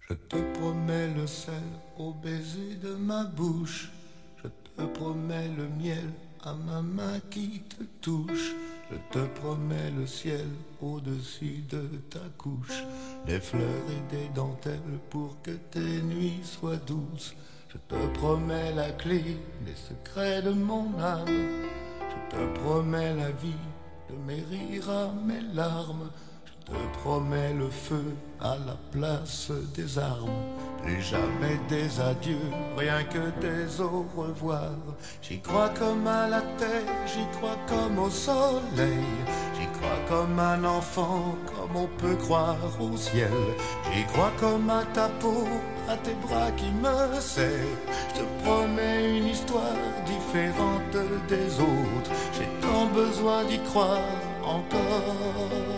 Je te promets le sel au baiser de ma bouche. Je te promets le miel à ma main qui te touche. Je te promets le ciel au-dessus de ta couche. Des fleurs et des dentelles pour que tes nuits soient douces. Je te promets la clé des secrets de mon âme. Je te promets la vie de mes rires à mes larmes. Je te promets le feu à la place des armes. Plus jamais des adieux, rien que des au revoir. J'y crois comme à la terre, j'y crois comme au soleil. J'y crois comme un enfant, comme on peut croire au ciel. J'y crois comme à ta peau, à tes bras qui me serrent. Je te promets une histoire différente des autres. J'ai tant besoin d'y croire encore.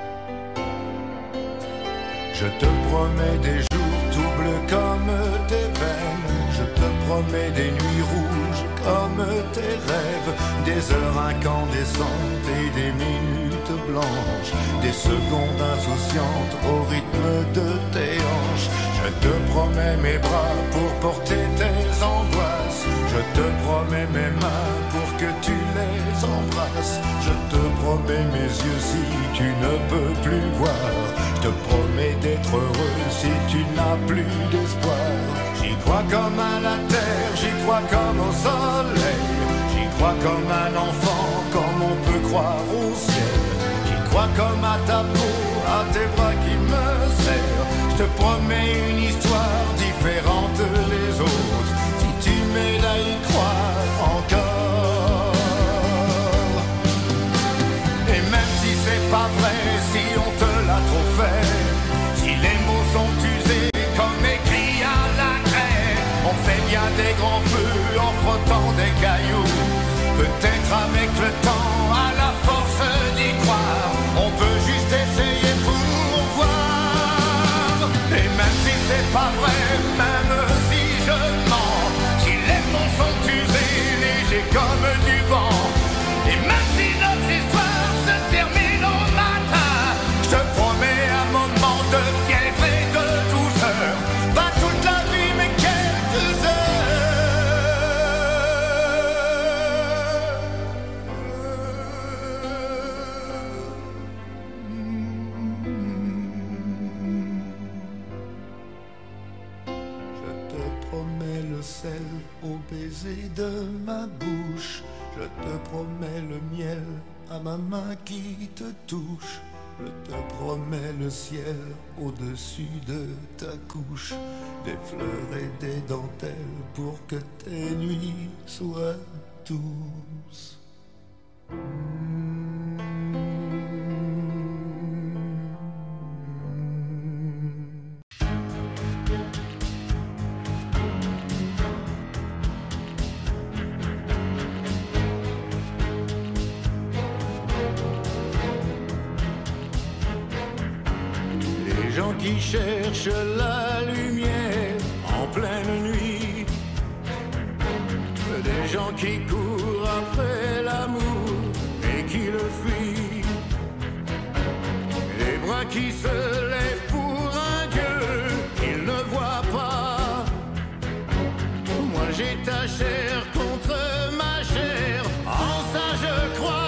Je te promets des jours tout bleus comme tes veines. Je te promets des nuits rouges comme tes rêves. Des heures incandescentes et des minutes blanches. Des secondes insouciantes au rythme de tes hanches. Je te promets mes bras pour porter tes angoisses. Je te promets mes mains pour que tu les embrasses. Je te promets mes yeux si tu ne peux plus voir. Je te promets d'être heureux si tu n'as plus d'espoir. J'y crois comme à la terre, j'y crois comme au soleil. J'y crois comme un enfant, comme on peut croire au ciel. J'y crois comme à ta peau, à tes bras qui me serrent. Je te promets une histoire différente des autres. Si tu m'aides à y croire encore. Et même si c'est pas vrai, si on te l'a trop fait, si les mots sont usés comme écrits à la craie, on fait bien des grands feux en frottant des cailloux. Peut-être avec le temps, à la force d'y croire, on peut juste essayer pour voir. Et même si c'est pas vrai, même si je mens, si les mots sont usés, légers comme du vent, et même si notre histoire se termine au matin, je te promets un moment de fièvre et de douceur. Pas toute la vie mais quelques heures. Je te promets le sel au baiser de ma bouche. Je te promets le miel à ma main qui te touche. Je te promets le ciel au-dessus de ta couche. Des fleurs et des dentelles pour que tes nuits soient douces. Les gens qui cherchent la lumière en pleine nuit, des gens qui courent après l'amour et qui le fuient, les bras qui se lèvent pour un Dieu qu'ils ne voient pas. Moi j'ai ta chair contre ma chair, en ça je crois.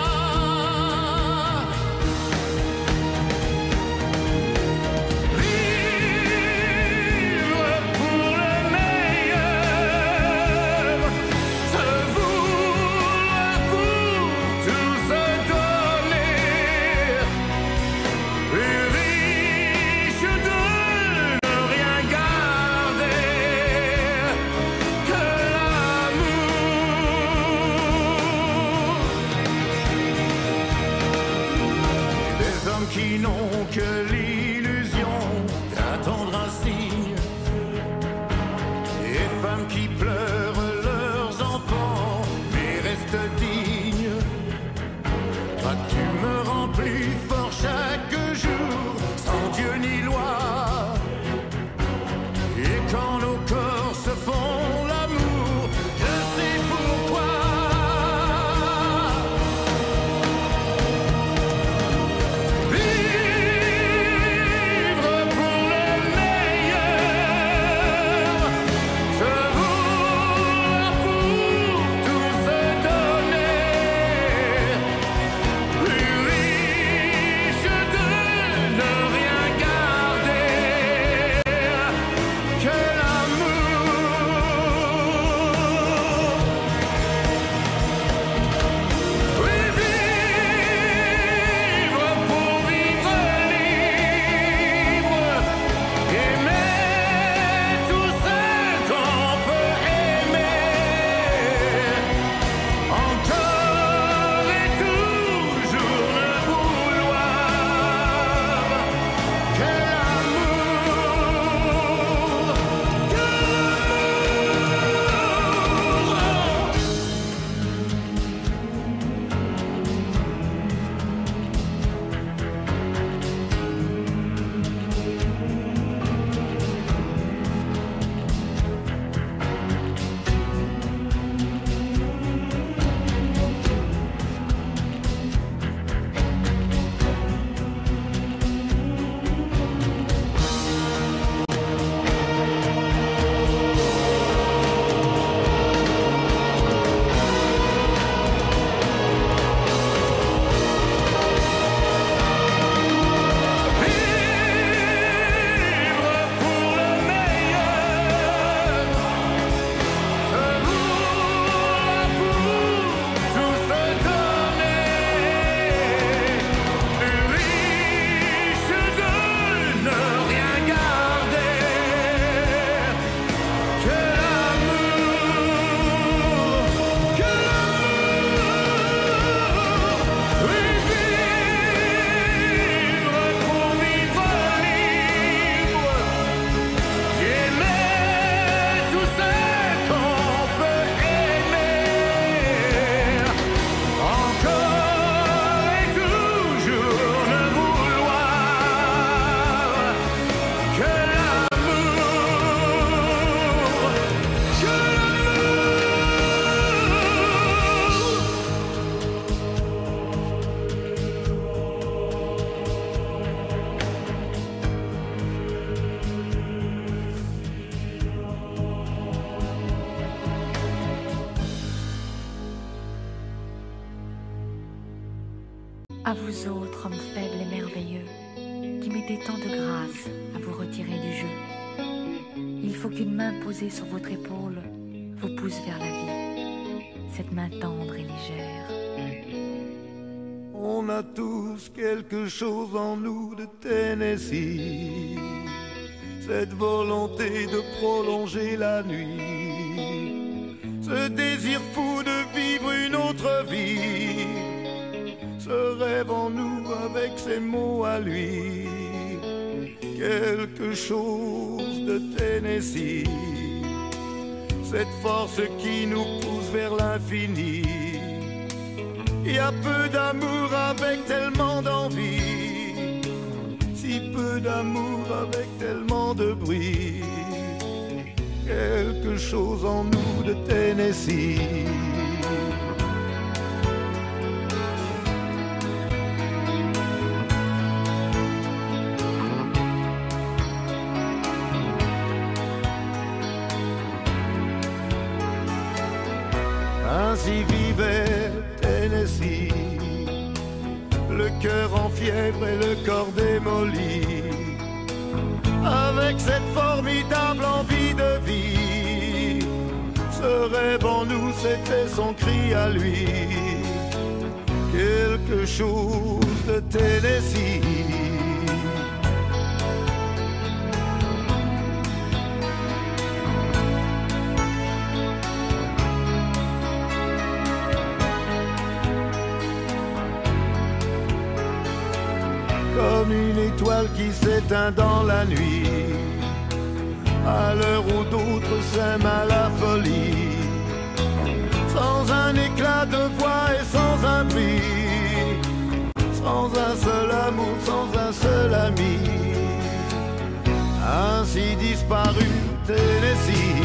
Qui n'ont que l'illusion d'attendre un signe, et femmes qui pleurent leurs enfants mais restent dignes. Toi tu me rends plus fort chaque jour, sans Dieu ni loi. Et quand nos corps se font l'amour, je sais pourquoi. Vivre pour le meilleur. À vous autres, hommes faibles et merveilleux, qui mettez tant de grâce à vous retirer du jeu. Il faut qu'une main posée sur votre épaule vous pousse vers la vie, cette main tendre et légère. On a tous quelque chose en nous de Tennessee, cette volonté de prolonger la nuit, ce désir fou de vivre une autre vie, ce rêve en nous avec ses mots à lui, quelque chose de Tennessee, cette force qui nous pousse vers l'infini. Il y a peu d'amour avec tellement d'envie, si peu d'amour avec tellement de bruit, quelque chose en nous de Tennessee. Ainsi vivait Tennessee, le cœur en fièvre et le corps démoli, avec cette formidable envie de vie. Ce rêve en nous, c'était son cri à lui, quelque chose de Tennessee. Comme une étoile qui s'éteint dans la nuit, à l'heure où d'autres s'aiment à la folie, sans un éclat de voix et sans un bruit, sans un seul amour, sans un seul ami, ainsi disparu Tennessee.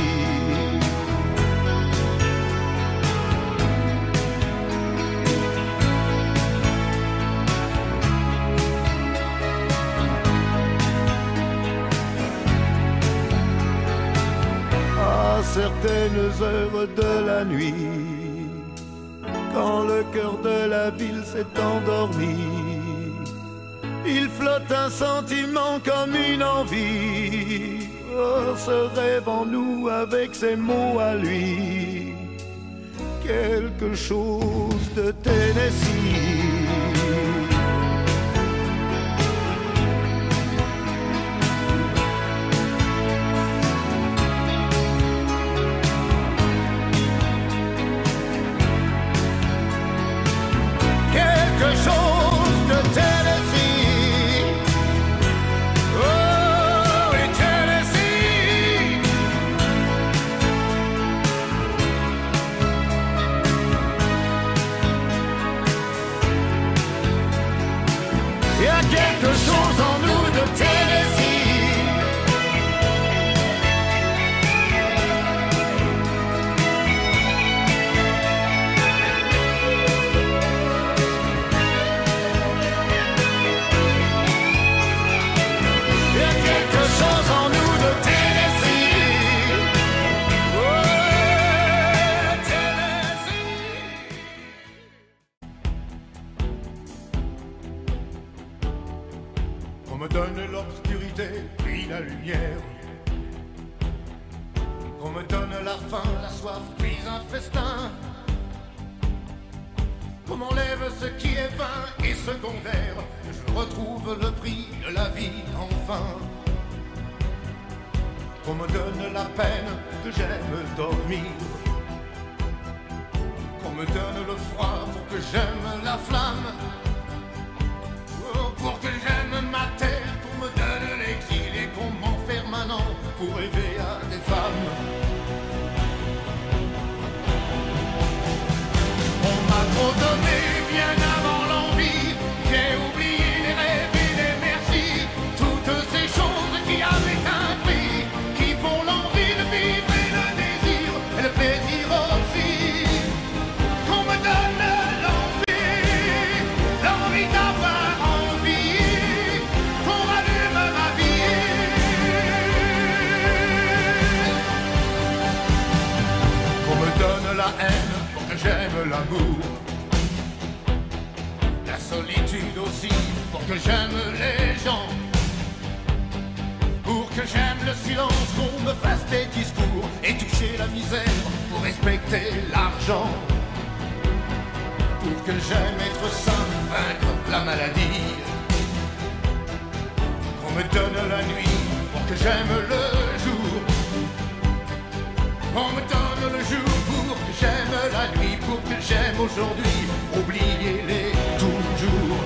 À certaines heures de la nuit, quand le cœur de la ville s'est endormi, il flotte un sentiment comme une envie. Oh, ce rêve en nous avec ses mots à lui, quelque chose de Tennessee. Quelque chose de Tennessee, oh, et Tennessee. Il y a quelque chose en nous de Tennessee. On me donne l'obscurité, puis la lumière. On me donne la faim, la soif, puis un festin. Qu'on m'enlève ce qui est vain et secondaire, que je retrouve le prix de la vie enfin. Qu'on me donne la peine, que j'aime dormir. Qu'on me donne le froid pour que j'aime la flamme. Pour que j'aime ma terre, qu'on me donne l'exil et qu'on m'enferme un an pour rêver à des femmes. On m'a trop donné bien avant l'envie, j'ai oublié les rêves et les merci, toutes ces choses qui avaient un prix, qui font l'envie de vivre et le désir et le plaisir aussi. Qu'on me donne l'envie d'avoir la haine pour que j'aime l'amour, la solitude que j'aime les gens, pour que j'aime le silence, qu'on me fasse des discours et toucher la misère pour respecter l'argent, pour que j'aime être sain, vaincre la maladie, qu'on me donne la nuit pour que j'aime le jour, qu'on me donne le jour pour que j'aime la nuit, pour que j'aime aujourd'hui, oubliez-les toujours.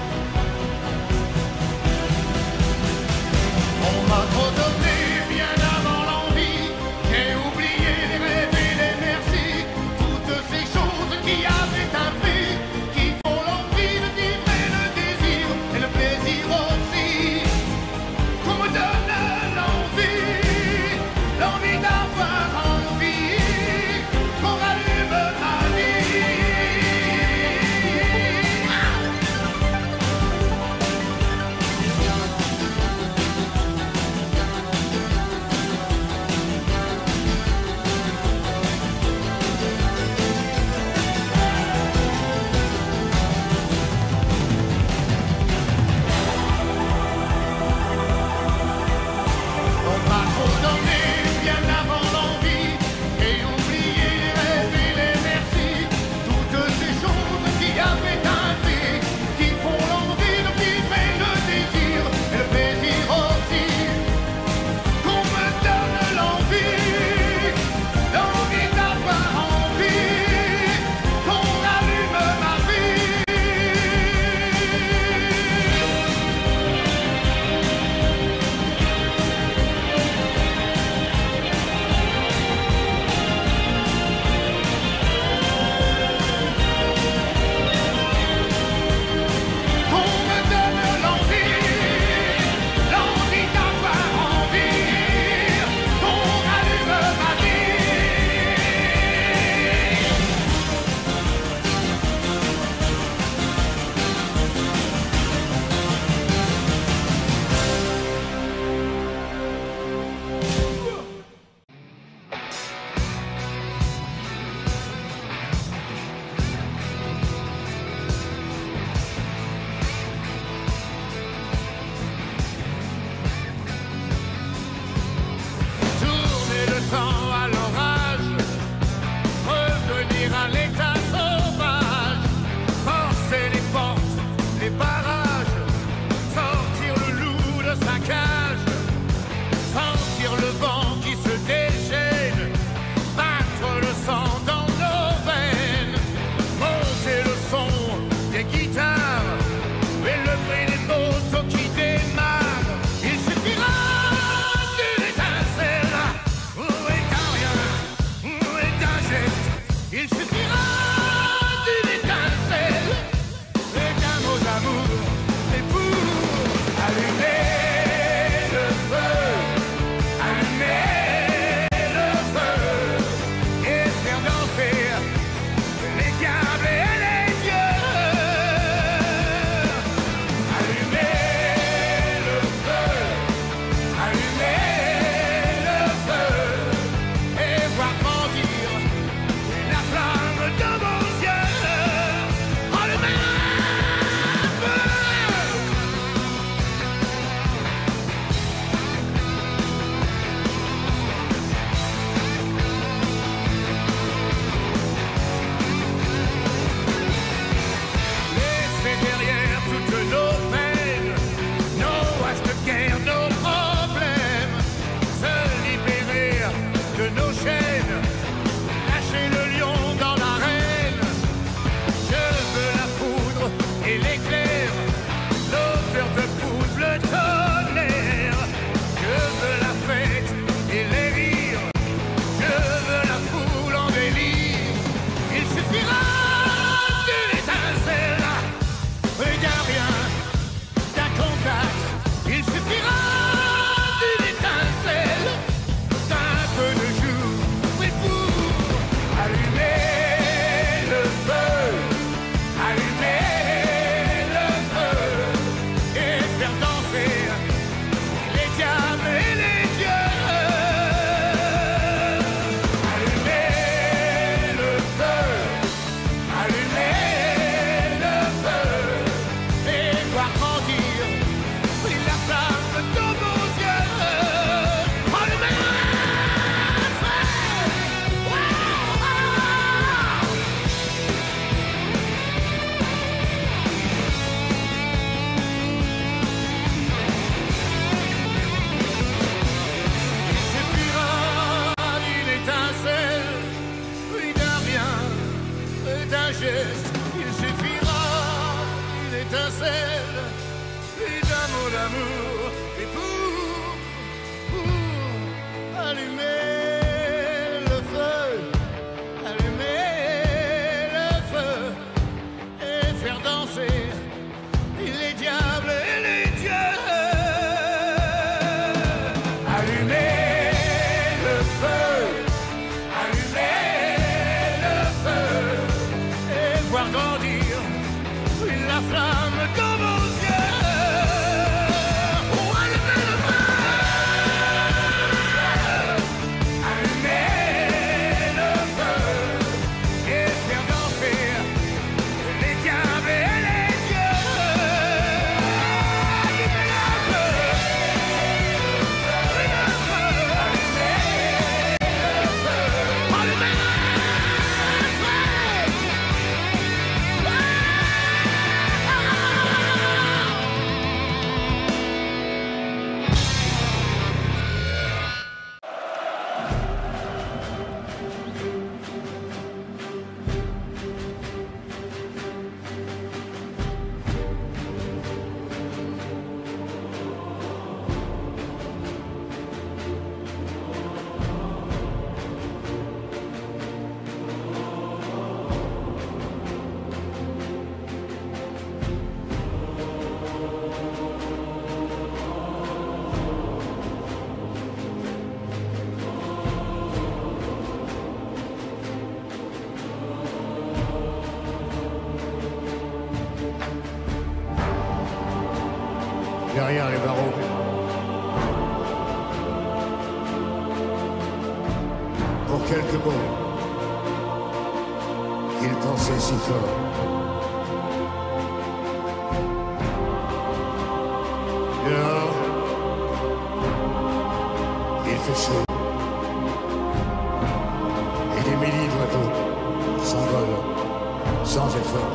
On m'a trop donné bien avant l'envie, j'ai oublié les rêves et les merci, toutes ces choses qui avaient un prix, qui font l'envie de vivre et le désir et le plaisir aussi, qu'on me donne l'envie d'avoir envie, qu'on rallume ma vie. d'amour et pour allumer le feu, et faire danser les diables et les dieux. Allumer le feu, et voir grandir la flamme dans vos yeux. Oh, allumer le feu, et faire danser les diables et les dieux. Allumer le feu, derrière les barreaux. Pour quelques mots qu'il pensait si fort. Dehors, il fait chaud. Et des milliers d'oiseaux s'envolent sans effort.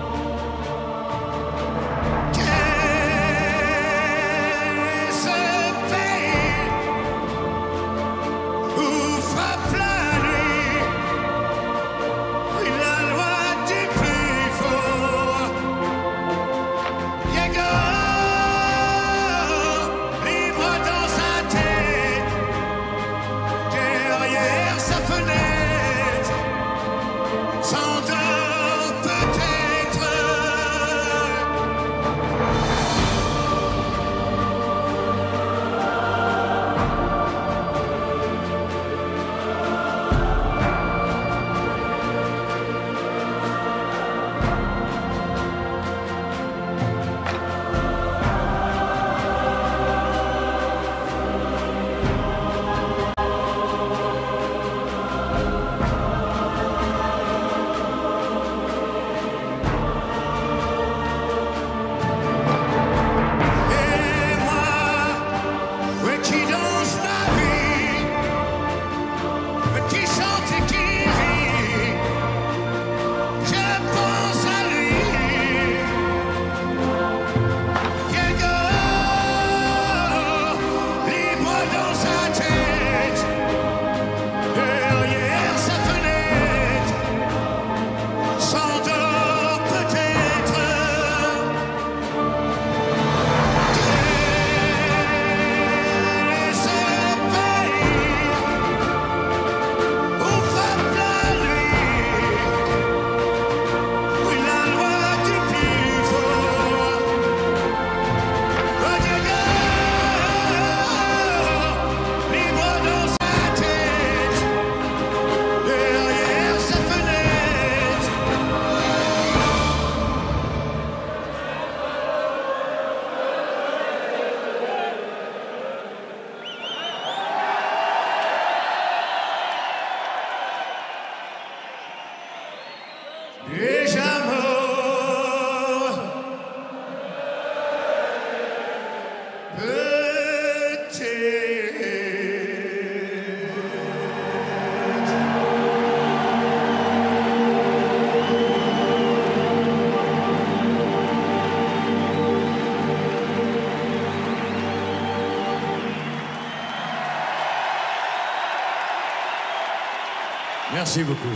Merci beaucoup.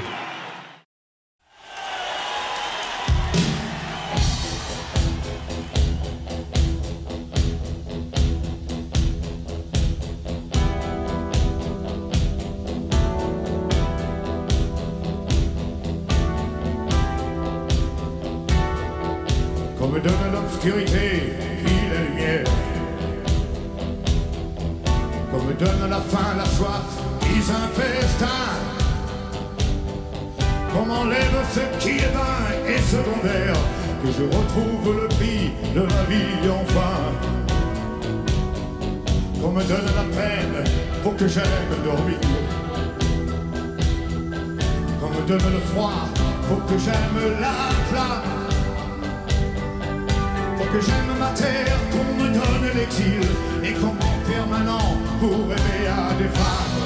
l'obscurité, puis la lumière. Qu'on me donne la faim, la soif, puis un festin. Qu'on m'enlève ce qui est vain et secondaire, que je retrouve le prix de la vie enfin. Qu'on me donne la peine pour que j'aime dormir. Qu'on me donne le froid pour que j'aime la flamme. Pour que j'aime ma terre, qu'on me donne l'exil et qu'on m'en permanent pour rêver à des femmes.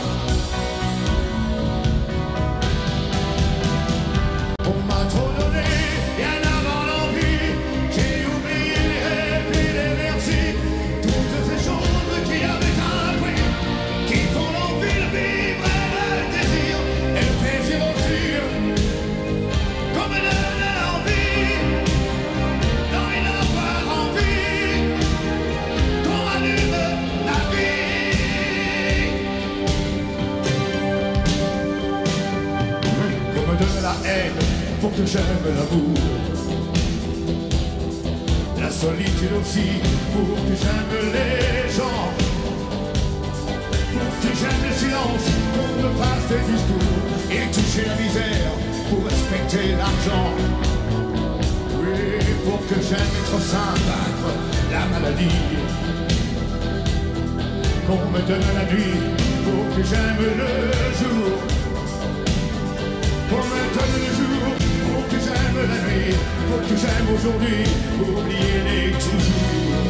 On m'a trop donné, bien avant l'envie. J'ai oublié les rêves et les merci. Toutes ces choses qui avaient un prix, qui font l'envie de vivre et le désir et le plaisir aussi. Qu'on me donne l'envie, non il n'a pas envie, qu'on rallume la vie. Qu'on me donne la haine pour que j'aime l'amour, la solitude aussi pour que j'aime les gens, pour que j'aime le silence, qu'on me fasse des discours et toucher la misère pour respecter l'argent. Oui, pour que j'aime être sain, vaincre la maladie. Qu'on me donne la nuit pour que j'aime le jour. Qu'on me donne le jour pour que j'aime la nuit, pour que j'aime aujourd'hui, oublier les toujours.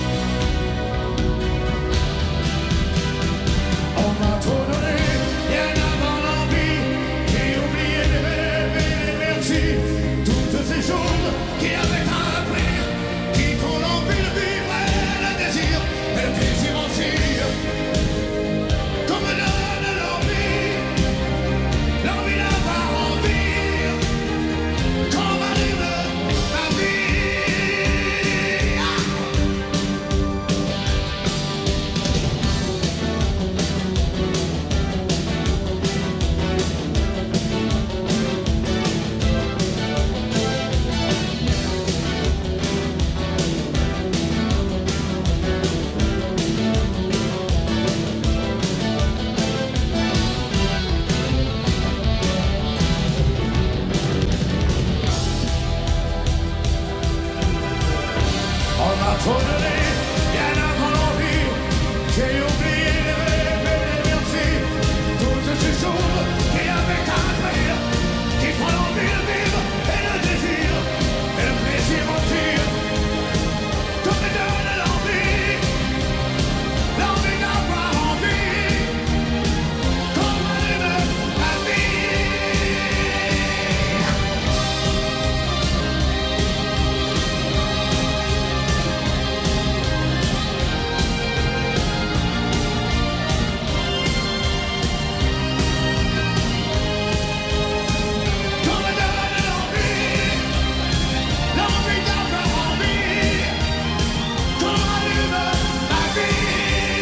On m'a trop donné, bien avant l'envie. J'ai oublié les rêves et les merci. Toutes ces choses qui avaient un prix, qui font l'envie de vivre et le désir, et le plaisir aussi. Qu'on me donne l'envie, l'envie d'avoir envie, qu'on rallume ma vie. On m'a trop donné, bien avant l'envie. J'ai oublié les rêves et les merci. Toutes ces choses qui avaient un prix, qui font l'envie de vivre et le désir, et le plaisir aussi. Qu'on me donne l'envie, l'envie d'avoir envie, qu'on rallume la vie. Qu'on me donne l'envie, l'envie d'avoir envie, qu'on rallume la vie.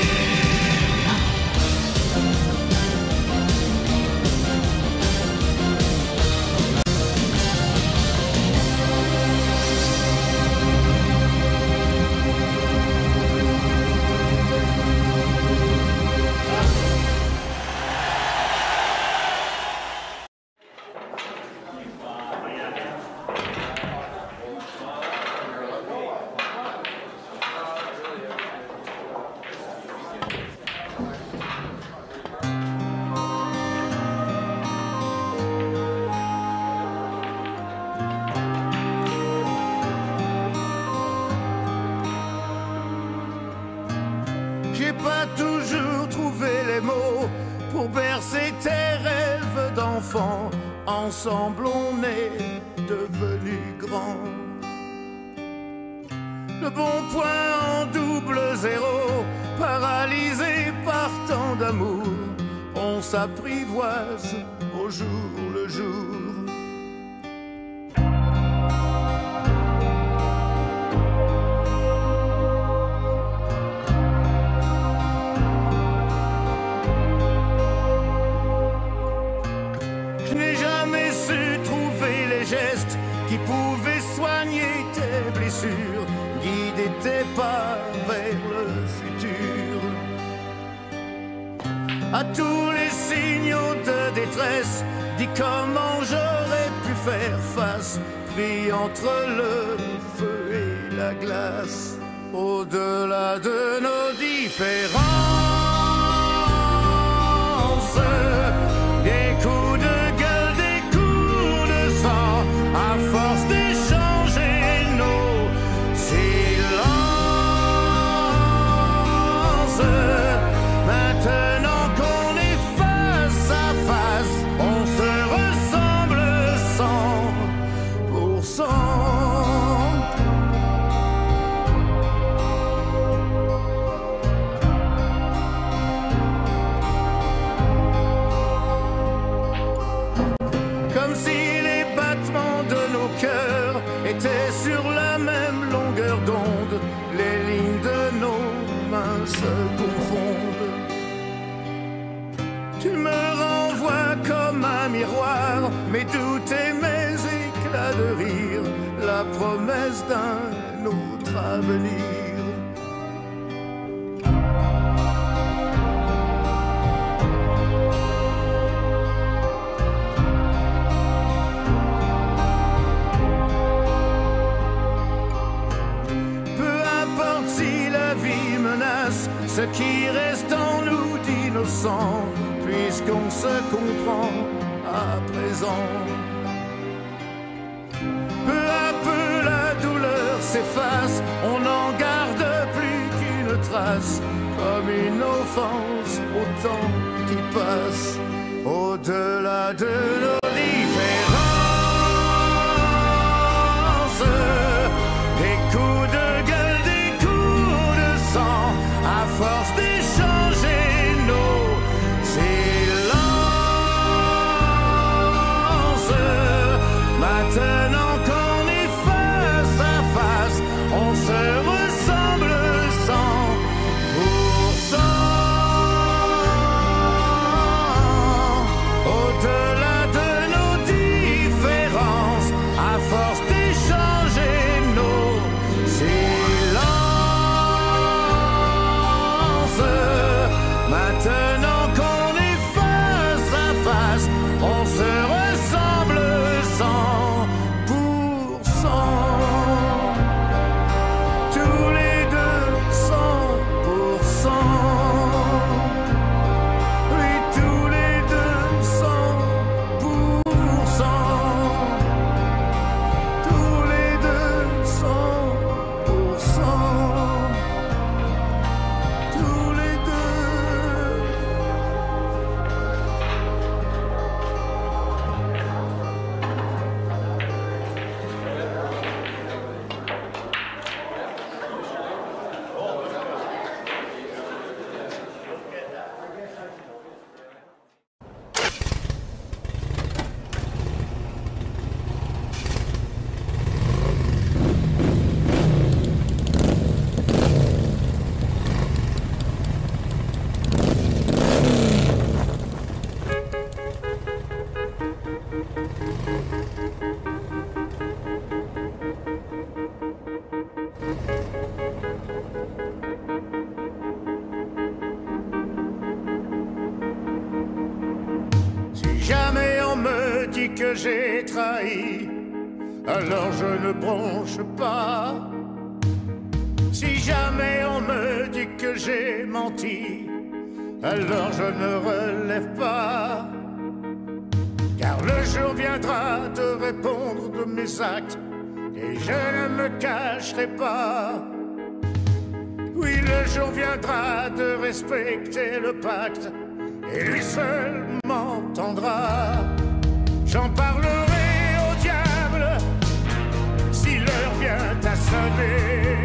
J'ai pas toujours trouvé les mots pour bercer tes rêves d'enfant. Ensemble on est devenus grands. Le bon point en double zéro, paralysé par tant d'amour, on s'apprivoise au jour le jour. Je n'ai jamais su trouver les gestes qui pouvaient soigner tes blessures. pas vers le futur. À tous les signaux de détresse, dis comment j'aurais pu faire face, pris entre le feu et la glace, au-delà de nos différences, des coups de gueule, des coups de sang, à force d'échanger nos silences. Maintenant qu'on est face à face, on se ressemble 100%. Comme si les battements de nos cœurs étaient sur la même longueur d'onde, les lignes de nos mains se confondent. Tu me renvoies comme un miroir mes doutes et mes éclats de rire, la promesse d'un autre avenir. Ce qui reste en nous d'innocent, puisqu'on se comprend à présent. Peu à peu la douleur s'efface, on n'en garde plus qu'une trace, comme une offense au temps qui passe, au-delà de nos différences, des coups de gueule, des coups de sang, à force d'échanger nos silences. Maintenant qu'on est face à face, on se ressemble 100%. Au-delà de nos différences, à force d'échanger nos silences. Maintenant qu'on est face à face, on se ressemble 100%. Tous les deux 100%. Oui, tous les deux 100%. Tous les deux 100%. Tous les deux. Si jamais on me dit que j'ai trahi, alors je ne bronche pas. Si jamais on me dit que j'ai menti, alors je ne relève pas. Car le jour viendra de répondre de mes actes, et je ne me cacherai pas. Oui, le jour viendra de respecter le pacte, et lui seul m'entendra. J'en parlerai au diable si l'heure vient à sonner,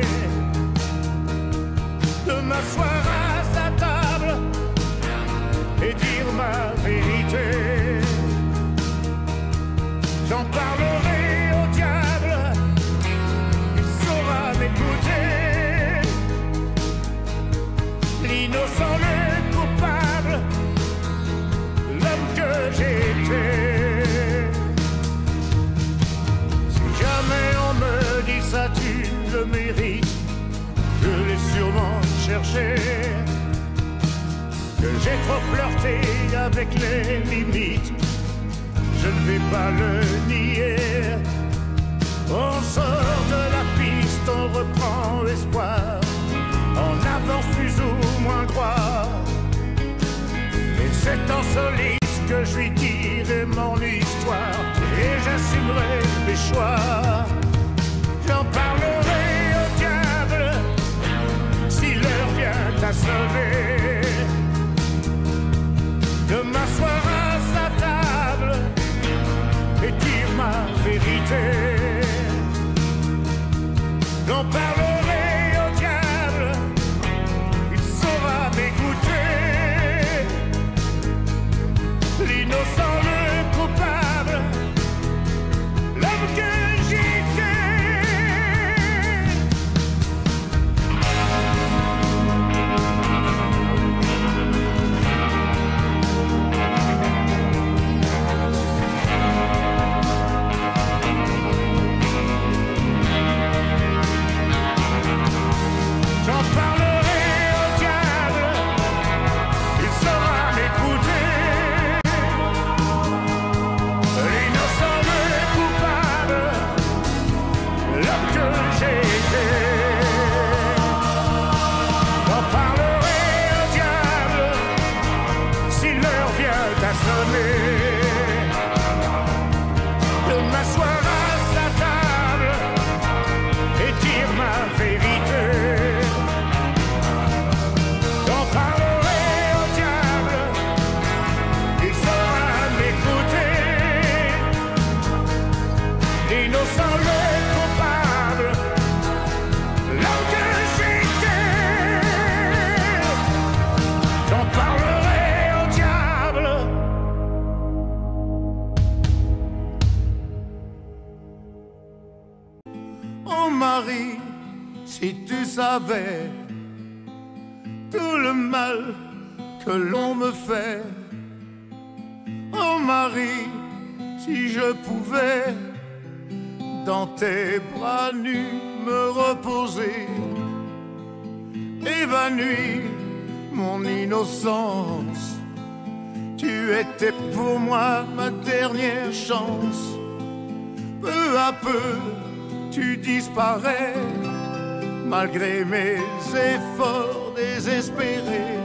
de m'asseoir à sa table et dire ma vérité. J'en parlerai au diable, il saura m'écouter. L'innocent, le coupable, l'homme que j'étais. flirté avec les limites, je ne vais pas le nier. On sort de la piste, on reprend l'espoir, on avance plus ou moins croire. Et c'est en soliste que je lui dirai mon histoire, et j'assumerai mes choix. J'en parlerai au diable si l'heure vient à sonner, de m'asseoir à sa table et dire ma vérité. J'en parlerai au diable, il saura m'écouter. L'innocent, le coupable, l'homme que j'étais. J'en parlerai au diable, il saura m'écouter. L'innocent, le coupable, l'homme que j'étais. J'en parlerai au diable si l'heure vient à sonner, de m'asseoir à sa table et dire ma vérité. J'en parlerai au diable, il saura m'écouter. L'innocent, le coupable, l'homme que j'étais. J'en parlerai au diable. Oh Marie, si tu savais tout le mal que l'on me fait. Oh Marie, si je pouvais dans tes bras nus me reposer, évanouir mon innocence. Tu étais pour moi ma dernière chance. Peu à peu, tu disparais, malgré mes efforts désespérés.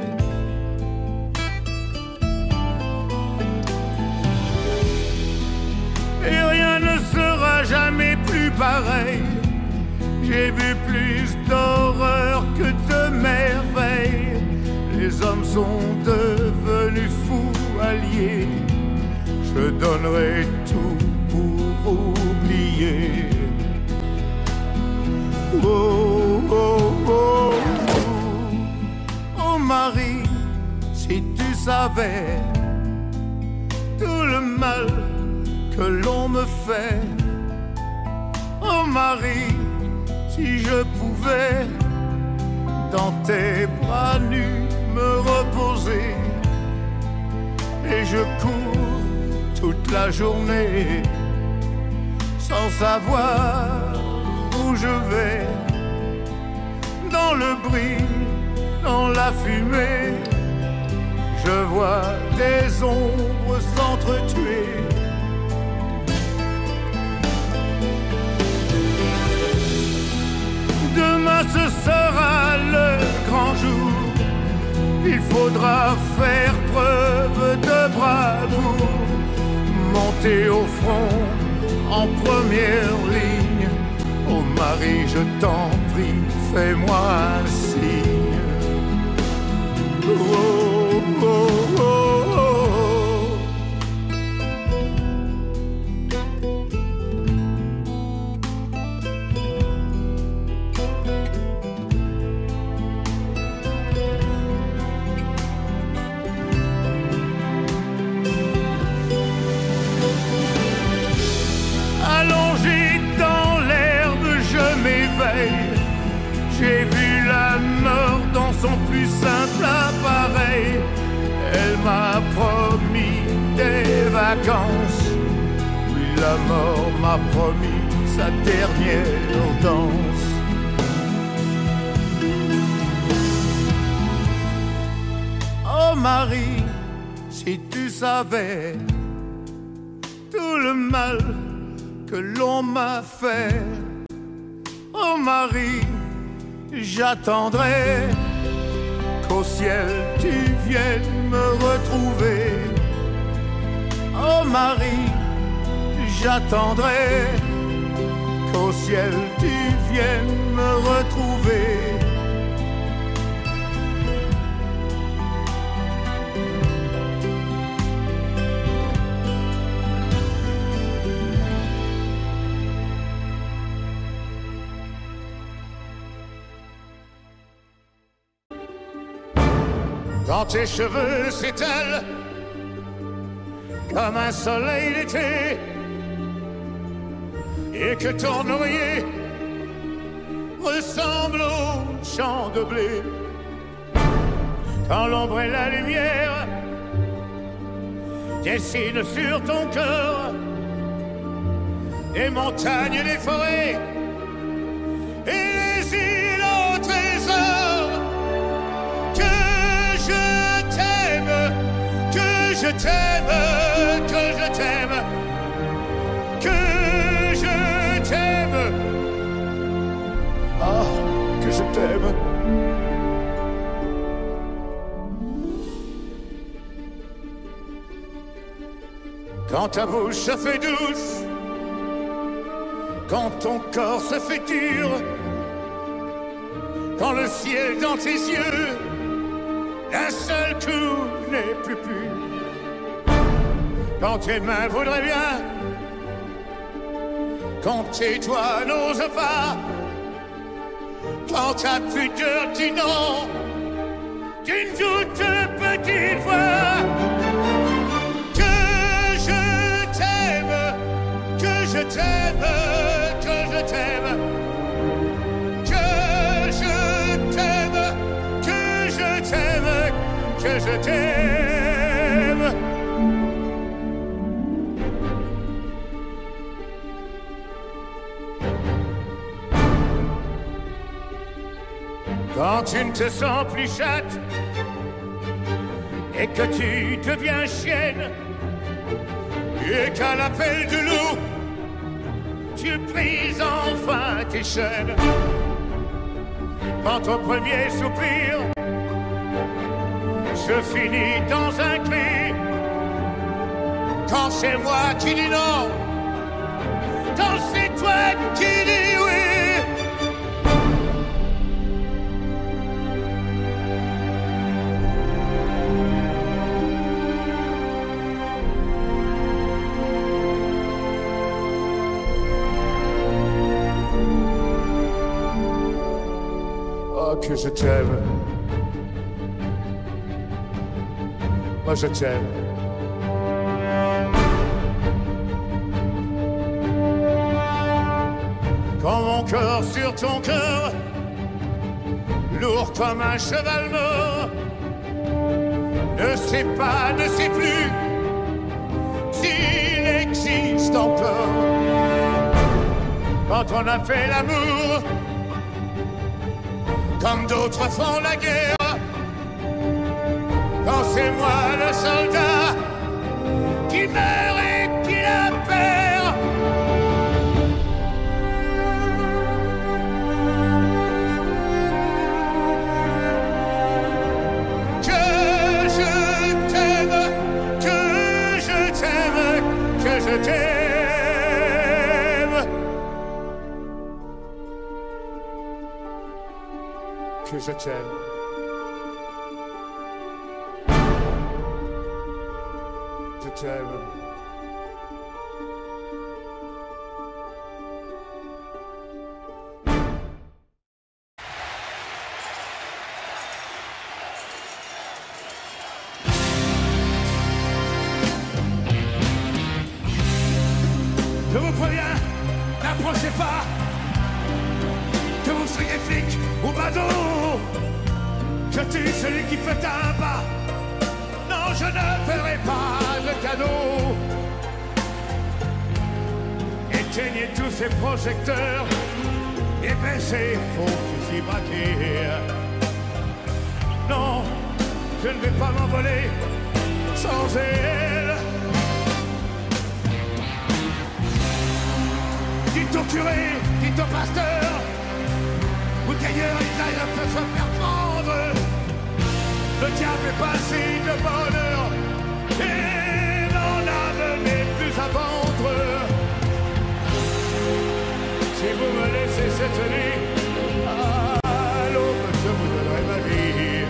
Et rien ne sera jamais plus pareil. J'ai vu plus d'horreur que de merveilles. Les hommes sont devenus fous alliés. Je donnerai tout pour oublier. Oh, oh, oh, oh. Oh Marie, si tu savais tout le mal que l'on me fait. Oh Marie, si je pouvais dans tes bras nus me reposer. Et je cours toute la journée sans savoir où je vais. Dans le bruit, dans la fumée, je vois des ombres s'entretuer. Demain ce sera le grand jour. Il faudra faire preuve de bravoure, monter au front en première ligne. Oh Marie, je t'en prie, fais-moi un signe. Oh, oh, oh, oh. Allongé dans l'herbe, je m'éveille. J'ai vu la mort dans son plus simple appareil. Elle m'a promis des vacances. Oui, la mort m'a promis sa dernière danse. Oh Marie, Si tu savais tout le mal que l'on m'a fait, oh Marie, j'attendrai qu'au ciel tu viennes me retrouver. Oh Marie, j'attendrai qu'au ciel tu viennes me retrouver. Quand tes cheveux s'étalent comme un soleil d'été et que ton oreiller ressemble au champ de blé, quand l'ombre et la lumière dessinent sur ton corps des montagnes, des forêts et les îles au trésor, que je t'aime, que je t'aime, que je t'aime, que je t'aime, ah, que je t'aime. Quand ta bouche se fait douce, quand ton corps se fait dur, quand le ciel dans tes yeux d'un seul coup n'est plus pur, quand tes mains voudraient bien, quand tes doigts n'osent pas, quand ta pudeur dit non d'une toute petite voix, que je t'aime, que je t'aime, que je t'aime, que je t'aime, que je t'aime, que je t'aime. Quand tu ne te sens plus chatte et que tu deviens chienne et qu'à l'appel du loup tu brises enfin tes chaînes, quand ton premier soupir se finit dans un cri, quand c'est moi qui dis non, quand c'est toi qui dis oui, que je t'aime, moi je t'aime. Quand mon corps sur ton cœur, lourd comme un cheval mort, ne sait pas, ne sait plus s'il existe encore. Quand on a fait l'amour comme d'autres font la guerre, quand c'est moi le soldat qui meurt et qui la perd, que je t'aime, que je t'aime, que je t'aime. Que je t'aime. Je t'aime. Je vous préviens, n'approchez pas, que vous soyez flic ou badaud. Je tue celui qui fait un pas. Non, je ne ferai pas de cadeau. Éteignez tous ces projecteurs et baissez vos fusils braqués. Non, je ne vais pas m'envoler sans sans elle. Dites au curé, dites au pasteur, ou qu'ailleurs ils aillent se faire prendre. Le diable est passé de bonheur et n'en amenez plus à vendre. Si vous me laissez cette nuit, à l'aube je vous donnerai ma vie.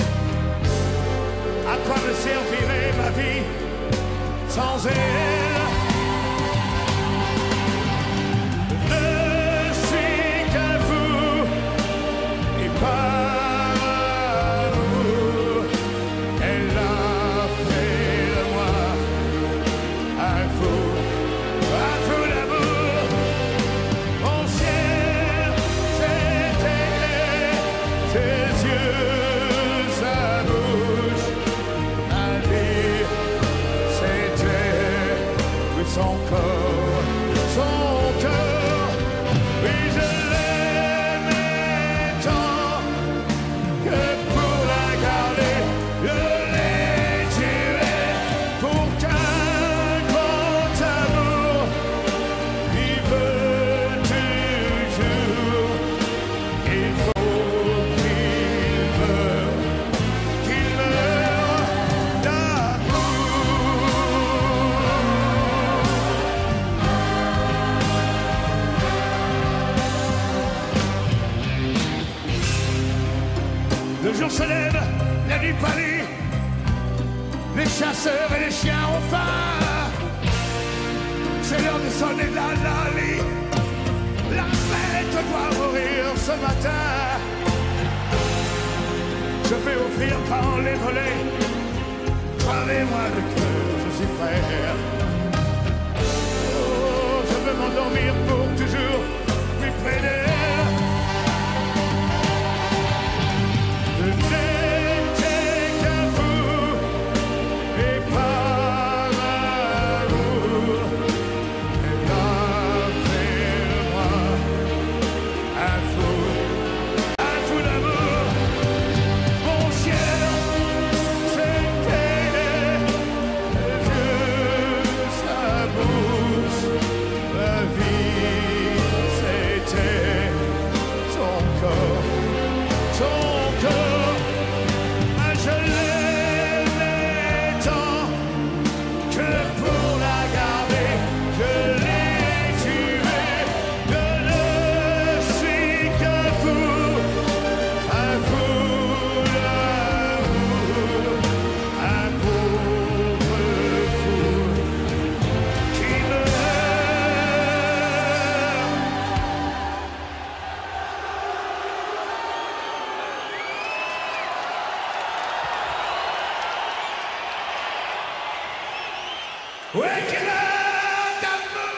À quoi me servirait ma vie sans elle? Je ne suis qu'à vous et pas vous. Elle a fait de moi un fou d'amour. Mon ciel s'est éclairé, ses yeux, sa bouche, ma vie c'était son corps, son cœur. Oui, je l'aimais tant que pour la garder, je l'ai tuée pour qu'un grand amour vive toujours. Il faut qu'il meure d'amour. Le jour se lève, la nuit pâlit, les chasseurs et les chiens ont faim. C'est l'heure de sonner la lalie. La fête doit mourir ce matin. Je vais ouvrir par les volets. Travez-moi le cœur, je suis prêt. Oh, je veux m'endormir pour toujours, plus près d'elle. Je n'étais qu'à vous et par amour. Elle a fait de moi un fou d'amour. Mon ciel s'était les yeux, sa bouche, ma vie c'était son corps, son cœur. Ah, je l'aimais tant que pour la garder, je l'ai tuée. Je ne suis qu'un fou d'amour, un pauvre fou qui meurt. Ouais, qui meurt d'amour.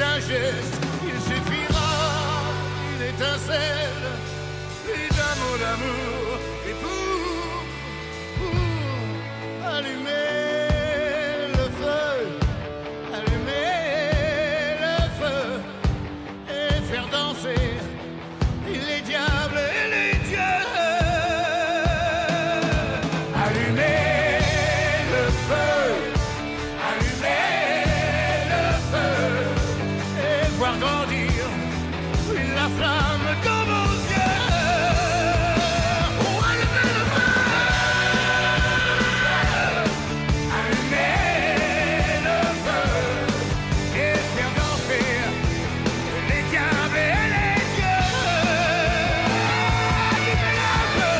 d'un geste, il suffira une étincelle, puis d'un mot d'amour, et pour allumer le feu, et faire danser les diables et les dieux. Allumer le feu, et voir grandir la flamme dans vos yeux. Oh, allumer le feu, et faire danser les diables et les dieux. Allumer le feu,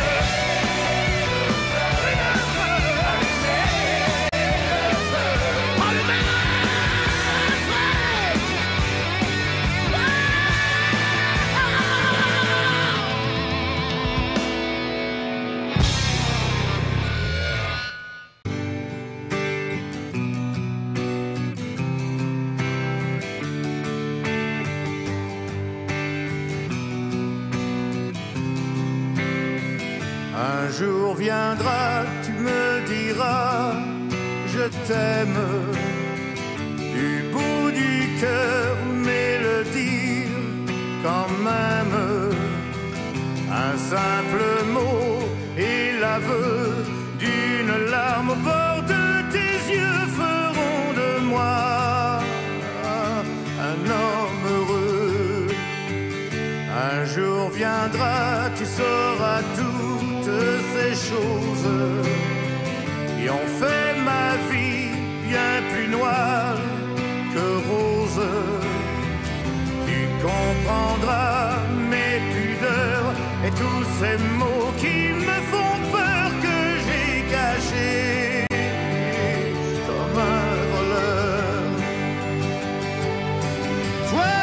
un jour viendra, tu me diras, je t'aime. Du bout du cœur, mais le dire quand même. Un simple mot et l'aveu d'une larme au bord de tes yeux feront de moi un homme heureux. Un jour viendra, tu sauras toutes ces choses qui ont fait ma vie bien plus noire que rose. Tu comprendras mes pudeurs et tous ces mots qui me font peur que j'ai cachés comme un voleur. Toi,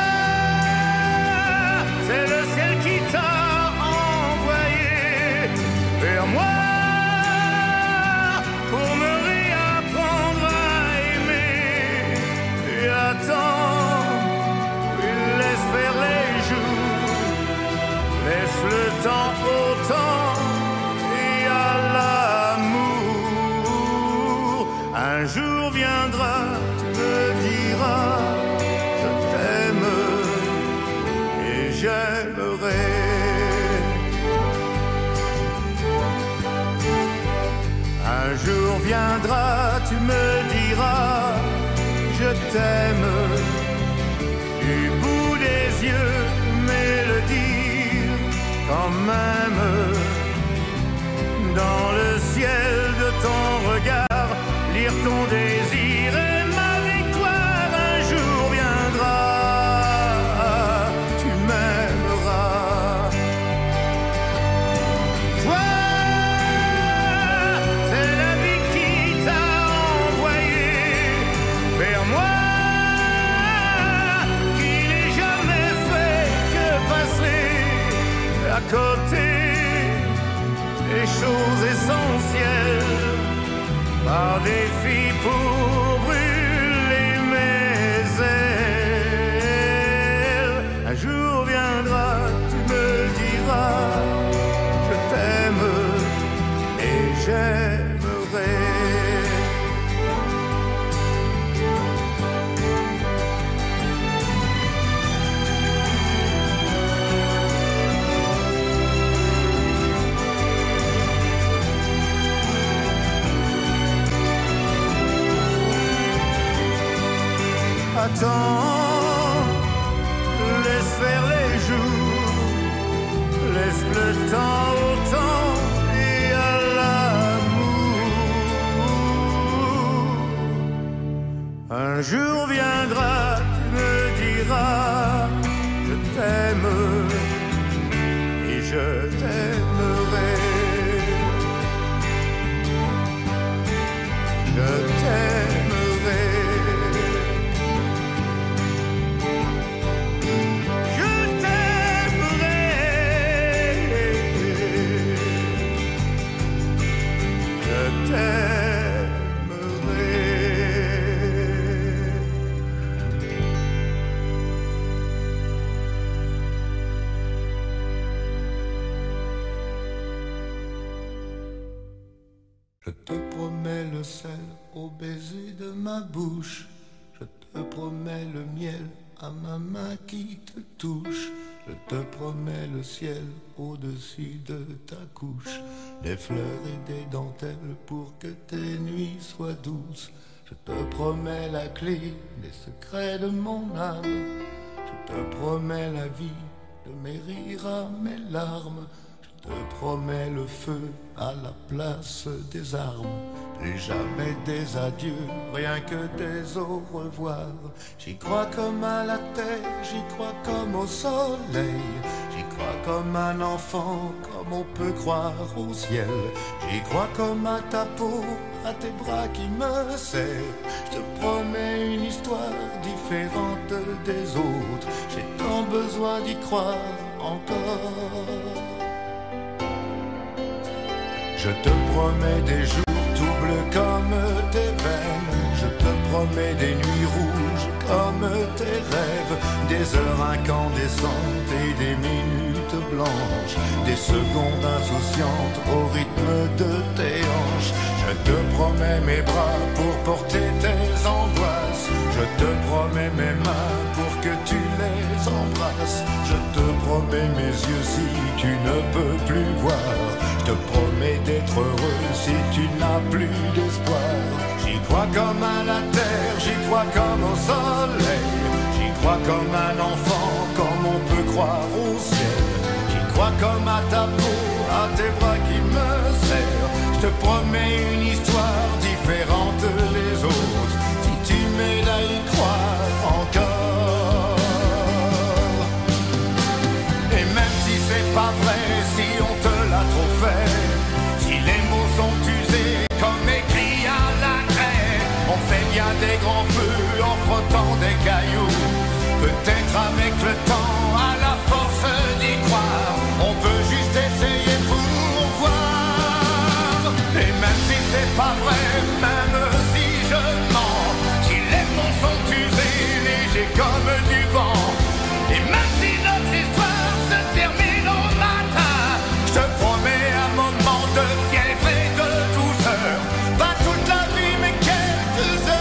c'est le ciel qui t'a envoyé vers moi pour me réapprendre à aimer. Et attends, laisse faire les jours, laisse le temps au temps et à l'amour. Un jour viendra, tu me diras, je t'aime et j'aimerai. Un jour viendra, tu me diras, je t'aime. Du bout des yeux, mais le dire quand même. Dans le ciel de ton regard, lire ton désir et ma victoire. Un jour viendra, tu m'aimeras. Toi, c'est la vie qui t'a envoyé vers moi, qui n'ai jamais fait que passer à côté des choses essentielles par défi pour brûler mes ailes. Un jour viendra, tu me diras, je t'aime et j'aimerai. Attends, laisse faire les jours, laisse le temps au temps et à l'amour. Un jour viendra, tu me diras, je t'aime et je t'aimerai. Je t'aimerai. sel au baiser de ma bouche. Je te promets le miel à ma main qui te touche. Je te promets le ciel au-dessus de ta couche. Des fleurs et des dentelles pour que tes nuits soient douces. Je te promets la clé des secrets de mon âme. Je te promets la vie de mes rires à mes larmes. Je te promets le feu à la place des armes. Plus jamais des adieux, rien que des au revoir. J'y crois comme à la terre, j'y crois comme au soleil. J'y crois comme un enfant, comme on peut croire au ciel. J'y crois comme à ta peau, à tes bras qui me serrent. Je te promets une histoire différente des autres. J'ai tant besoin d'y croire encore. Je te promets des jours doubles comme tes veines. Je te promets des nuits rouges comme tes rêves. Des heures incandescentes et des minutes blanches. Des secondes insouciantes au rythme de tes hanches. Je te promets mes bras pour porter tes angoisses. Je te promets mes mains pour que tu les embrasses. Je te promets mes yeux si tu ne peux plus voir. Je te promets d'être heureux si tu n'as plus d'espoir. J'y crois comme à la terre, j'y crois comme au soleil. J'y crois comme un enfant, comme on peut croire au ciel. J'y crois comme à ta peau, à tes bras qui me serrent. Je te promets une histoire différente des autres. Si tu m'aides à y croire encore. Et même si c'est pas vrai, si on te l'a trop fait, si les mots sont usés comme écrits à la craie, on fait bien des grands feux en frottant des cailloux. Peut-être avec le temps, à la force d'y croire, on peut juste essayer pour voir. Et même si c'est pas vrai, même si je mens, si les mots sont usés, légers comme du vent, et même si notre histoire se termine au matin, je te promets un moment de fièvre et de douceur. Pas toute la vie mais quelques heures.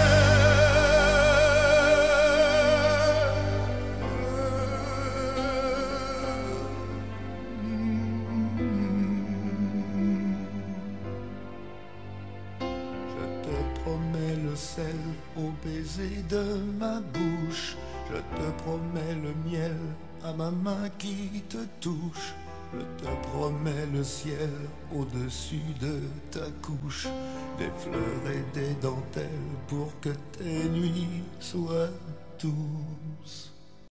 Je te promets le sel au baiser de ma bouche. Je te promets le miel à ma main qui te touche. Je te promets le ciel au-dessus de ta couche. Des fleurs et des dentelles pour que tes nuits soient douces.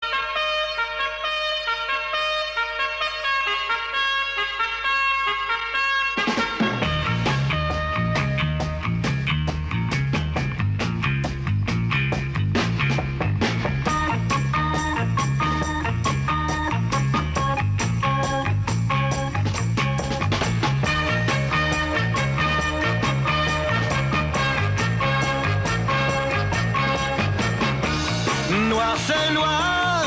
Noir c'est noir,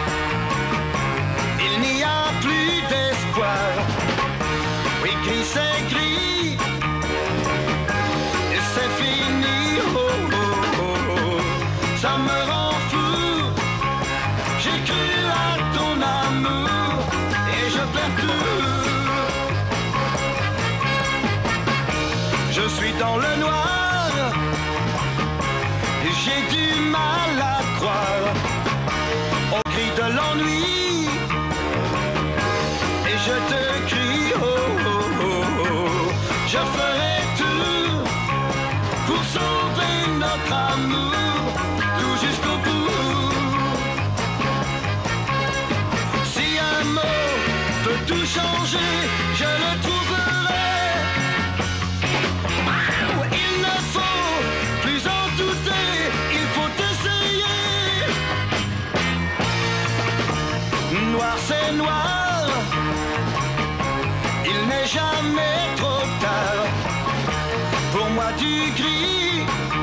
il n'y a plus d'espoir. Oui, gris c'est gris, et c'est fini. Oh, oh, oh, oh. Ça me rend fou. J'ai cru à ton amour et je perds tout. Je suis dans le noir, j'ai du mal à croire au cri de l'ennui. Et je te crie, oh, oh, oh, oh. Je ferai tout pour sauver notre amour, tout jusqu'au bout. Si un mot peut tout changer, je le trouverai. Il ne faut plus en douter, il faut essayer. Noir c'est noir, il n'est jamais trop tard. Pour moi du gris,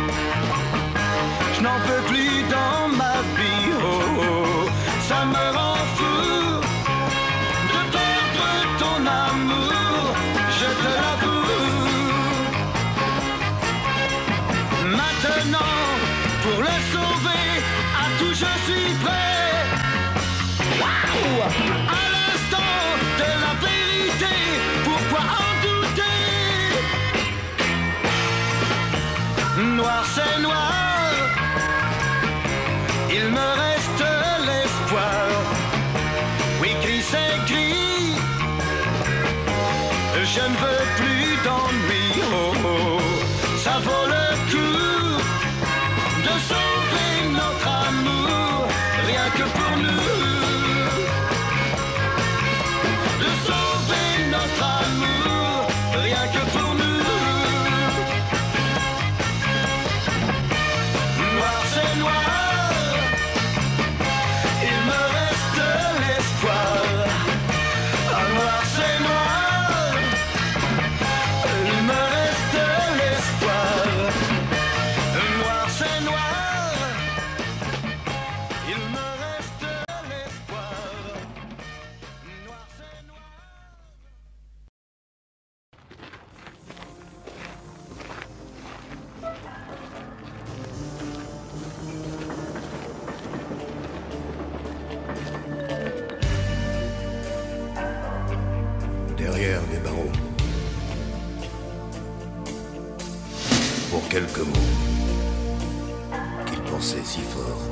je n'en peux plus dans ma vie. Oh, oh, ça me rend fou de perdre ton amour, je te l'avoue. tout je suis prêt. Waouh! À l'instant de la vérité, pourquoi en douter? Noir c'est noir, il me reste l'espoir. Oui, gris c'est gris, je ne veux plus d'ennui. Oh, oh. Ça vaut le coup de sauver notre amour, rien que pour nous. De sauver notre amour, rien que pour nous. Noir c'est noir, il me reste l'espoir. Ah, noir c'est noir, il me reste l'espoir. Noir c'est noir, il me reste l'espoir. Noir c'est noir. Derrière des barreaux, pour quelques mots qu'il pensait si fort.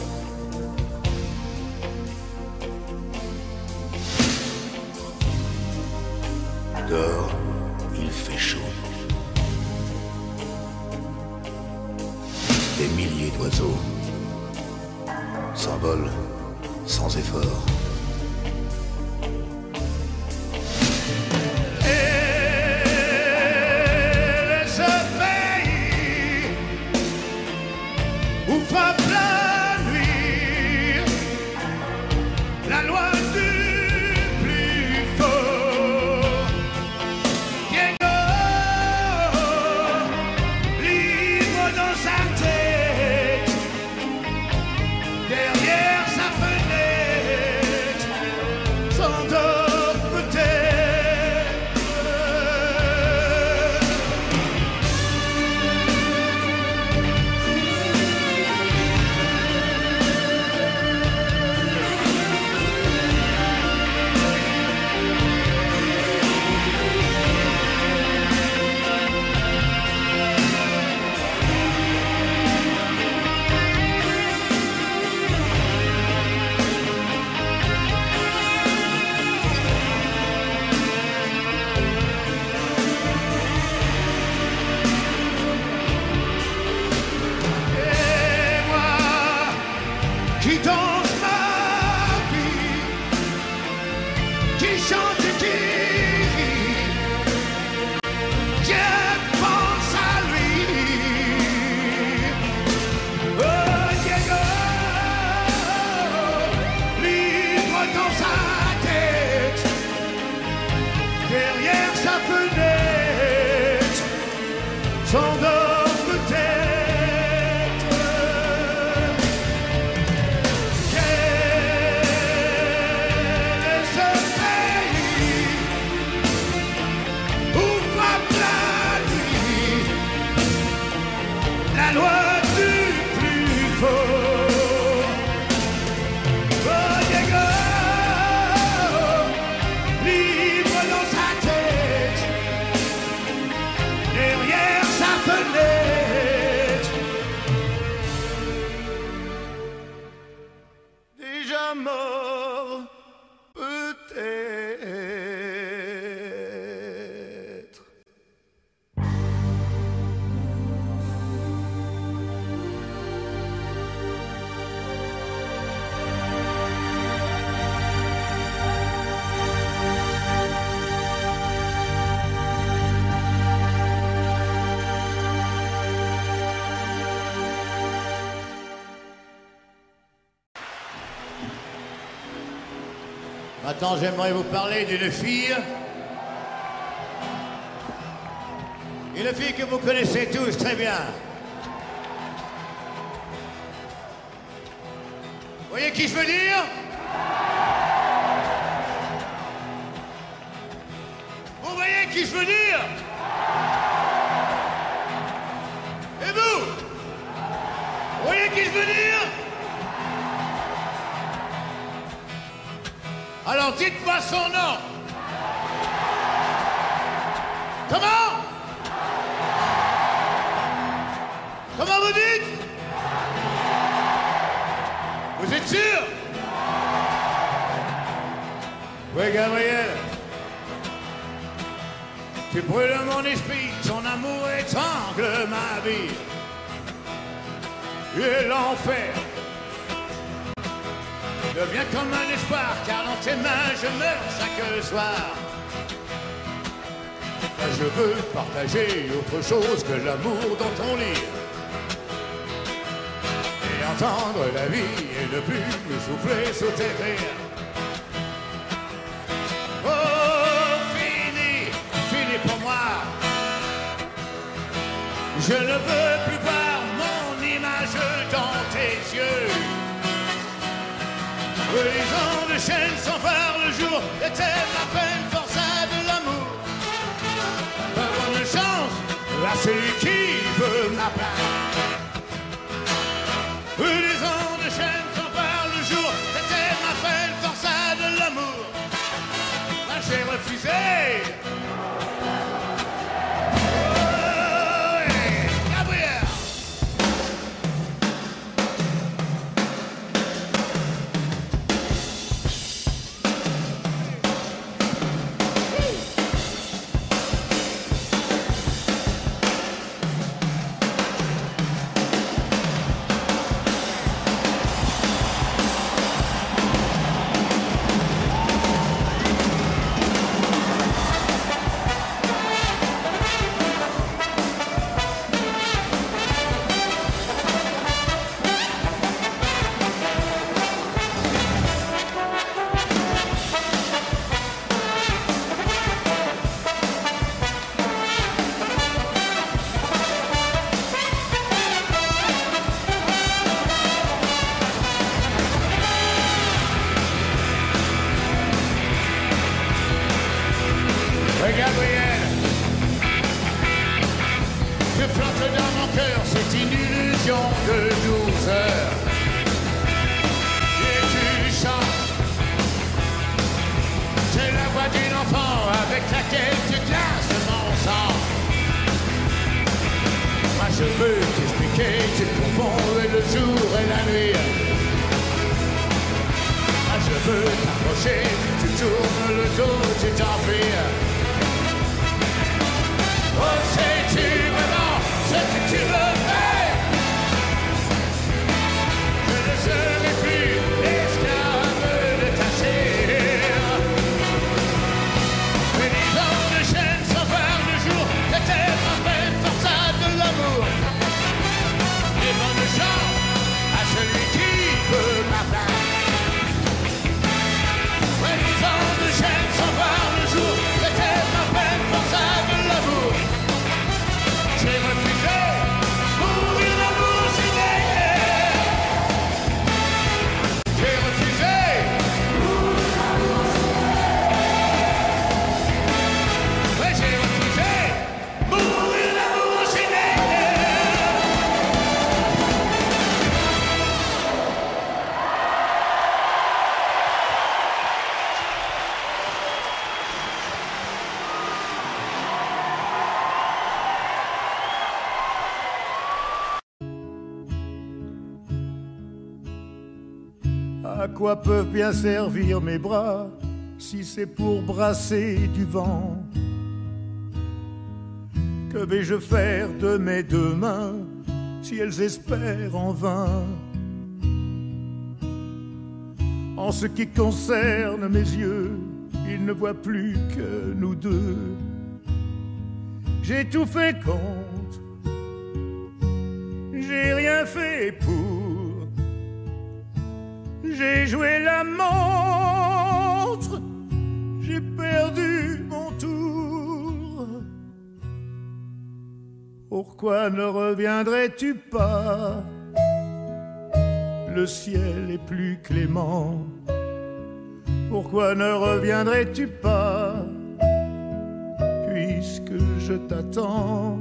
Dehors, il fait chaud. Des milliers d'oiseaux s'envolent sans effort. Et ce pays où frappe la nuit, la loi du plus fort. Diego, libre dans sa tête, derrière sa fenêtre, s'endort peut-être. Et moi qui danse ma vie, qui chante, qui rit, je pense à lui. Oh Diego, libre dans sa tête, derrière sa fenêtre, s'endort peut-être. Quel est ce pays où frappe la nuit, la loi du plus fort? Oh Diego, libre dans sa tête, derrière sa fenêtre. Déjà mort, peut-être. Maintenant, j'aimerais vous parler d'une fille. Une fille que vous connaissez tous très bien. Vous voyez qui je veux dire? Vous voyez qui je veux dire? Et vous? Vous voyez qui je veux dire? Alors dites-moi son nom. Comment? Comment vous dites? Vous êtes sûr? Oui, Gabriel. Tu brûles mon esprit, ton amour étrangle ma vie. Et l'enfer devient comme un espoir, car dans tes mains je meurs chaque soir. Je veux partager autre chose que l'amour dans ton lit. Et entendre la vie et ne plus me souffler sous tes rires. Oh, fini, fini pour moi. Je ne veux plus voir mon image dans tes yeux. Les ans de chaîne sans voir le jour était ma peine forçat de l'amour. Bonne chance à celui qui veut ma place. Les ans de chaîne sans voir le jour était ma peine forçat de l'amour. Moi j'ai refusé. Gabriel, je flotte dans mon cœur, c'est une illusion de douceur. Et tu chantes, c'est la voix d'une enfant avec laquelle tu glaces mon sang. Moi je veux t'expliquer, tu confonds le jour et la nuit. Moi je veux t'approcher, tu tournes le dos, tu t'enfuis. Oh, sais-tu vraiment ce que tu veux faire? Je ne serai plus l'esclave de ta chair. Mais les ans de chaîne sans voir le jour étaient ma peine forçat de l'amour. Et bonne chance à celui qui veut ma place. Mais les ans de chaîne sans voir le jour étaient ma peine forçat de l'amour. J'ai refusé pour une amour si belle. J'ai refusé pour une amour si belle. Ouais, j'ai refusé pour une amour si À quoi peuvent bien servir mes bras si c'est pour brasser du vent? Que vais-je faire de mes deux mains si elles espèrent en vain? En ce qui concerne mes yeux, ils ne voient plus que nous deux. J'ai tout fait contre, j'ai rien fait pour. J'ai joué la montre, j'ai perdu mon tour. Pourquoi ne reviendrais-tu pas? Le ciel est plus clément. Pourquoi ne reviendrais-tu pas? Puisque je t'attends.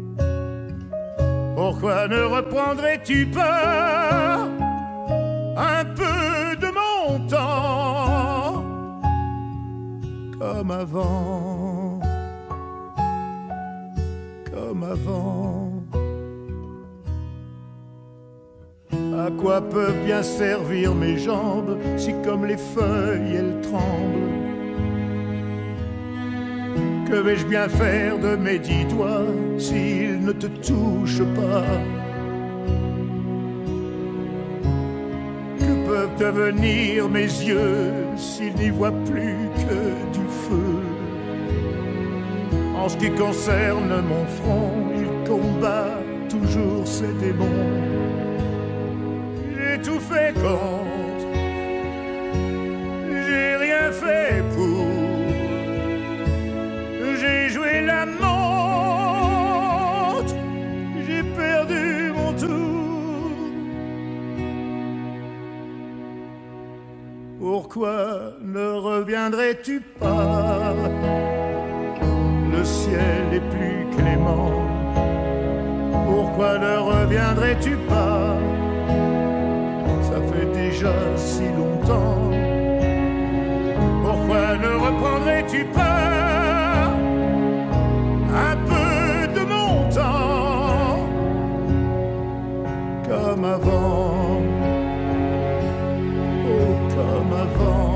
Pourquoi ne reprendrais-tu pas un peu de mon temps? avant, comme avant. À quoi peuvent bien servir mes jambes si comme les feuilles elles tremblent? Que vais-je bien faire de mes 10 doigts s'ils ne te touchent pas? Que peuvent devenir mes yeux s'ils n'y voient plus que du feu? En ce qui concerne mon front, il combat toujours ses démons. J'ai tout fait contre, j'ai rien fait pour. J'ai joué la montre, j'ai perdu mon tour. Pourquoi ne reviendrais-tu pas? Le ciel est plus clément. Pourquoi ne reviendrais-tu pas? Ça fait déjà si longtemps. Pourquoi ne reprendrais-tu pas un peu de mon temps comme avant, oh comme avant?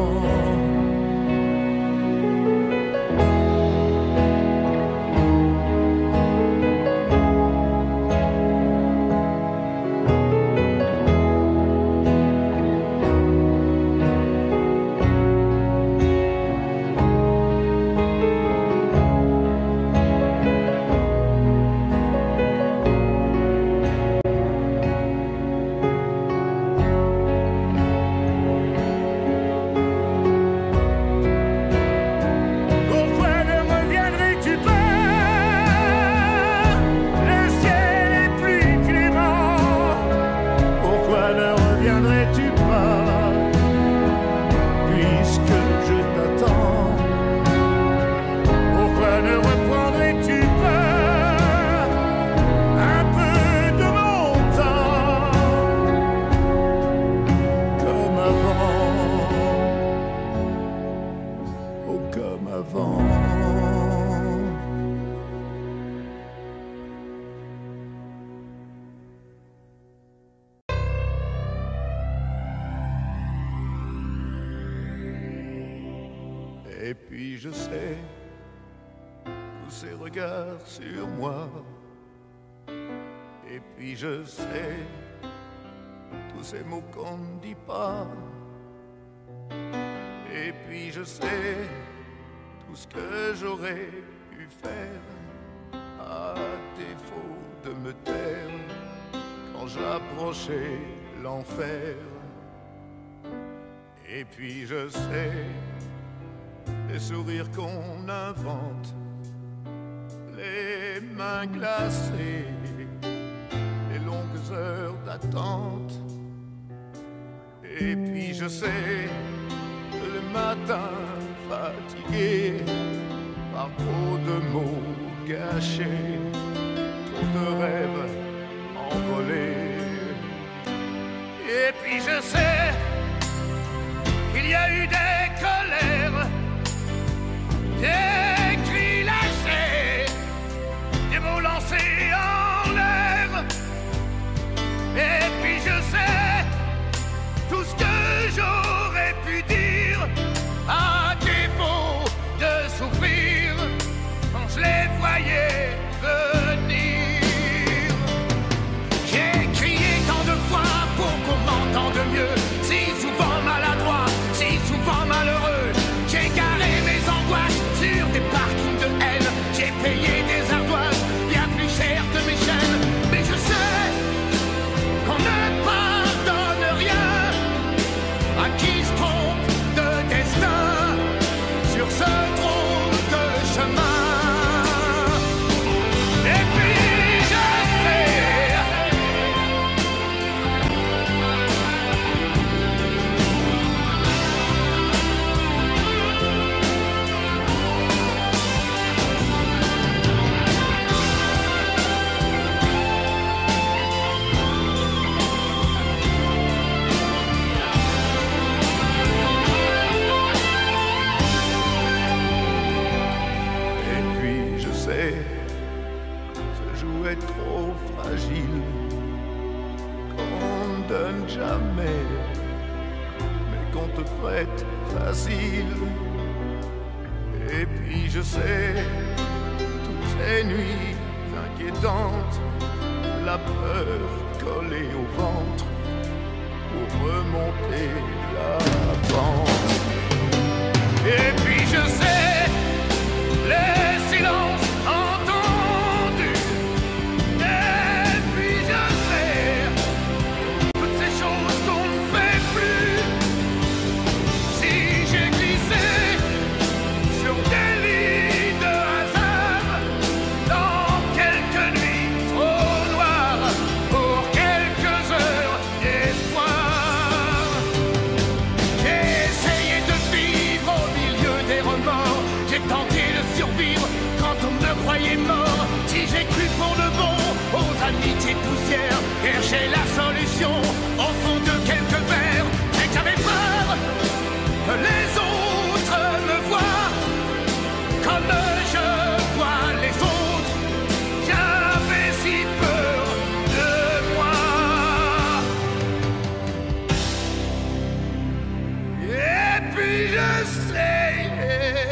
Et puis je sais tous ces regards sur moi. Et puis je sais tous ces mots qu'on ne dit pas. Et puis je sais tout ce que j'aurais pu faire à défaut de me taire quand j'approchais l'enfer. Et puis je sais les sourires qu'on invente, les mains glacées, les longues heures d'attente. Et puis je sais le matin fatigué par trop de mots gâchés, trop de rêves envolés. Et puis je sais qu'il y a eu des colères, des cris lâchés, des mots lancés en l'air. Et puis je sais tout ce que j'aurais pu dire à défaut de souffrir quand je les voyais venir. J'ai crié tant de fois pour qu'on m'entende mieux. Si toute prête, facile. Et puis je sais, toutes ces nuits inquiétantes, la peur collée au ventre pour remonter la pente. Et puis je sais, les silences entendus. Et puis je sais, toutes ces choses qu'on ne fait plus. Si j'ai glissé sur des lits de hasard, dans quelques nuits trop noires, pour quelques heures d'espoir. J'ai essayé de vivre au milieu des remords. J'ai tenté de survivre quand on me croyait mort. Si j'ai cru pour de bon aux amitiés poussières, chercher la solution au fond de quelques verres, c'est que j'avais peur que les autres me voient comme je vois les autres. J'avais si peur de moi. Et puis je sais,